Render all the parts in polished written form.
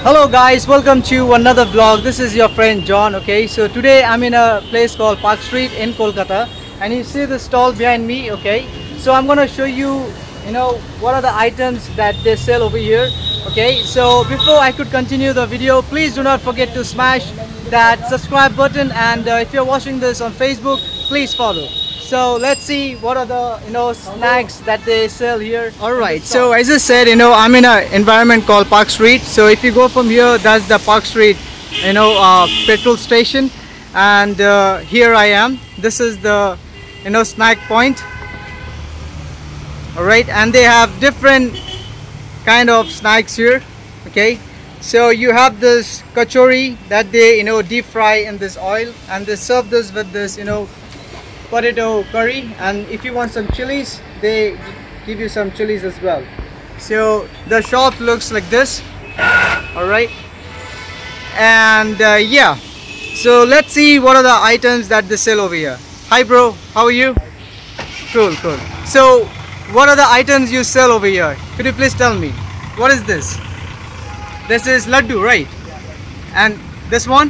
Hello guys, welcome to another vlog. This is your friend John. Okay, so today I'm in a place called Park Street in Kolkata, and you see the stall behind me. Okay, so I'm gonna show you what are the items that they sell over here. Okay, so before I could continue the video, please do not forget to smash that subscribe button, and if you're watching this on Facebook, please follow. So let's see what are the snacks that they sell here. Alright, so as I said, I'm in an environment called Park Street. So if you go from here, that's the Park Street petrol station, and here I am. This is the snack point. Alright, and they have different kind of snacks here. Okay, so you have this kachori that they deep fry in this oil, and they serve this with this potato curry, and if you want some chilies, they give you some chilies as well. So the shop looks like this. All right, and yeah, so let's see what are the items that they sell over here. Hi bro, how are you? Cool. So what are the items you sell over here? Could you please tell me what is this? This is laddu, right? And this one,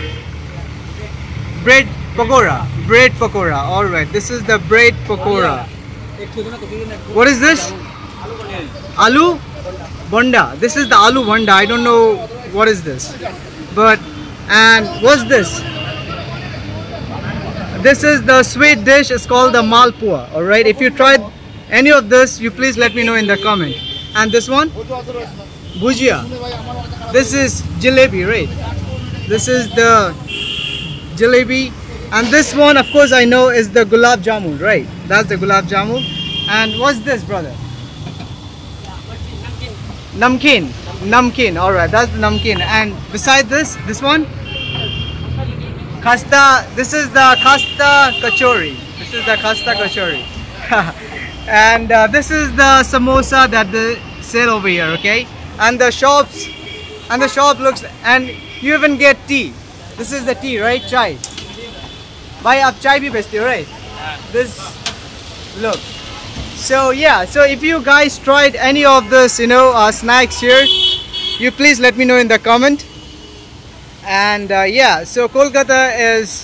bread pakora. All right, this is the bread pakora. What is this? Aloo bonda. This is the aloo bonda. I don't know what is this, and what's this? This is the sweet dish. It's called the malpua. All right, if you tried any of this, you please let me know in the comment. And this one, bhujia. This is jalebi, right? This is the jalebi. And this one, of course, I know is the gulab jamun, right? That's the gulab jamun. And what's this, brother? Namkeen. All right, that's the namkeen. And beside this one, khasta. This is the khasta kachori. And this is the samosa that they sell over here. Okay, and the shop looks, and you even get tea. This is the tea, right? Chai. Bhai, aap chai bhi bechte ho, right? This, look. So yeah, so if you guys tried any of this, snacks here, you please let me know in the comment. And yeah, so Kolkata is,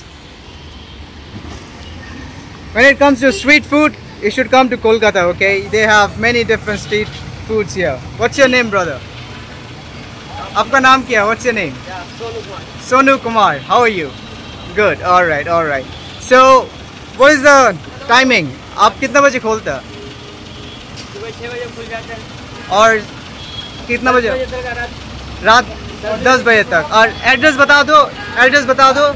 when it comes to street food, you should come to Kolkata. Okay, they have many different street foods here. What's your name, brother? Aapka naam kya? What's your name? Sonu Kumar. How are you? Good. All right. So what is the timing? आप कितना बजे खोलते हैं? सुबह 6 बजे खुल जाता है। और कितना बजे? रात 10 बजे तक। और एड्रेस बता दो।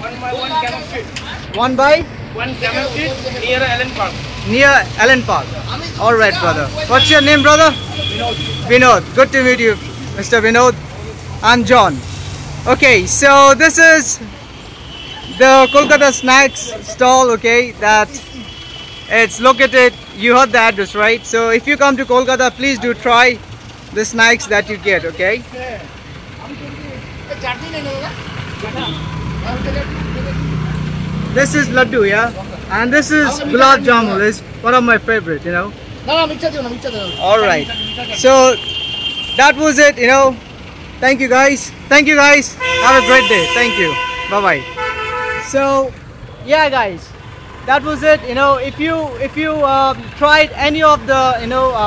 1 by 1 Camel Street near Allen Park. All right, brother. What's your name, brother? Vinod. Good to meet you, Mr. Vinod. I'm John. Okay, so this is the Kolkata snacks stall. Okay, that it's located, you heard the address, right? So if you come to Kolkata, please do try the snacks that you get. Okay, this is laddu, yeah, and this is gulab jamun. Is one of my favorite, All right, so that was it. Thank you guys, have a great day. Thank you, bye bye. So yeah guys, that was it. If you tried any of the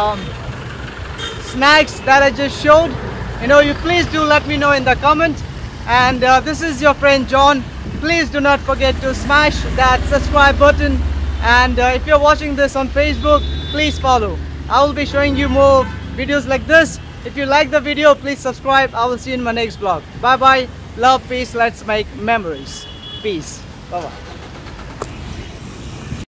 snacks that I just showed, you please do let me know in the comment. And this is your friend John. Please do not forget to smash that subscribe button, and if you're watching this on Facebook, please follow. I will be showing you more videos like this. If you like the video, please subscribe. I will see you in my next vlog. Bye bye, love, peace, let's make memories. Peace. Bye bye.